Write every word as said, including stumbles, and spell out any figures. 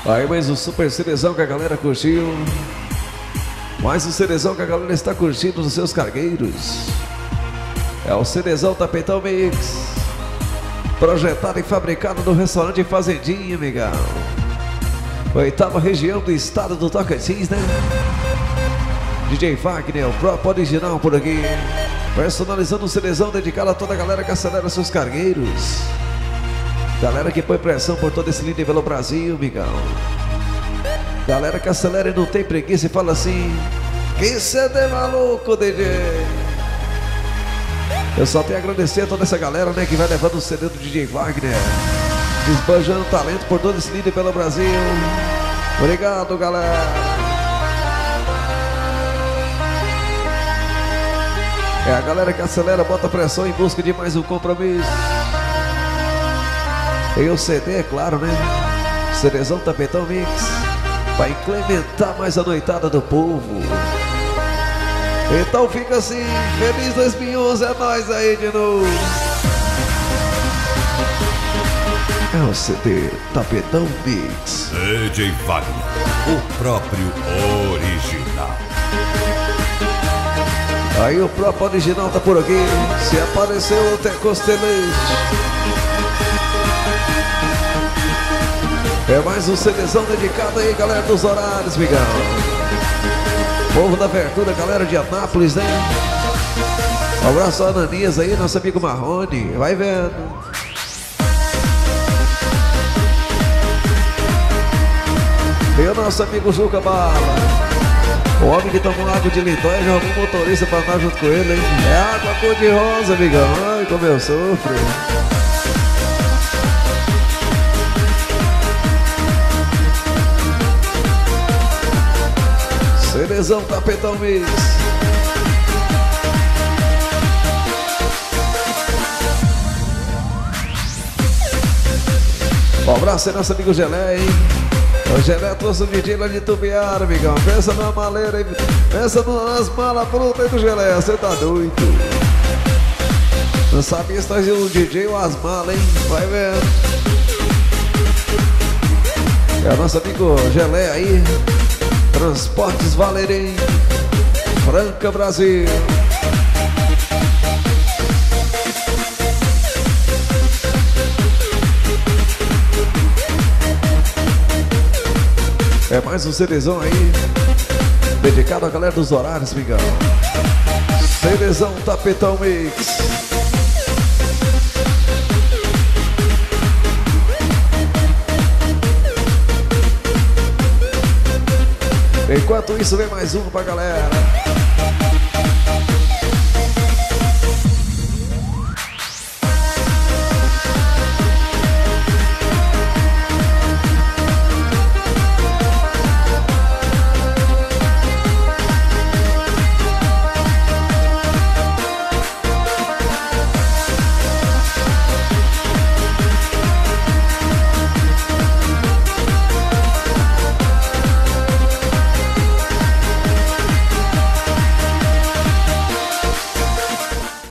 Aí mais um super cerezão que a galera curtiu. Mais um cerezão que a galera está curtindo nos seus cargueiros. É o Cerezão Tapetão Mix, projetado e fabricado no restaurante Fazendinha, amigão. Oitava região do estado do Tocantins, né? D J Wagner, o próprio original por aqui, personalizando um cerezão dedicado a toda a galera que acelera seus cargueiros. Galera que põe pressão por todo esse lindo e belo Brasil, amigão. Galera que acelera e não tem preguiça e fala assim: que cê é maluco, D J. Eu só tenho a agradecer a toda essa galera, né, que vai levando o C D do D J Wagner, desbanjando talento por todo esse lindo e belo Brasil. Obrigado, galera. É a galera que acelera, bota pressão em busca de mais um compromisso. E o C D, é claro, né? Cerezão Tapetão Mix, vai incrementar mais a noitada do povo. Então fica assim, feliz dois mil e onze, é nóis aí de novo. É o C D Tapetão Mix, D J Wagner, o próprio original. Aí o próprio original tá por aqui. Se apareceu até Costelete. É mais um CDzão dedicado aí, galera dos horários, migão. Povo da Verdura, galera de Anápolis, né? Um abraço a Ananias aí, nosso amigo Marrone. Vai vendo. E o nosso amigo Juca Bala, o homem que tomou água de Lindóia, já arrumou um motorista pra andar junto com ele, hein? É água cor de rosa, amigão. Ai, como eu sofro. Cerezão Tapetão Mix. Um abraço aí, nosso amigo Gelé, hein? O Gelé trouxe o D J lá de Tubiara, amigão. Pensa numa maleira aí, pensa nas malas prontas aí do Gelé, você tá doido. Não sabia se trazia o D J ou as malas, hein? Vai vendo. É o nosso amigo Gelé aí, Transportes Valerém, Franca, Brasil. É mais um cerezão aí, dedicado à galera dos horários, migão. Cerezão Tapetão Mix. Enquanto isso, vem mais um pra galera.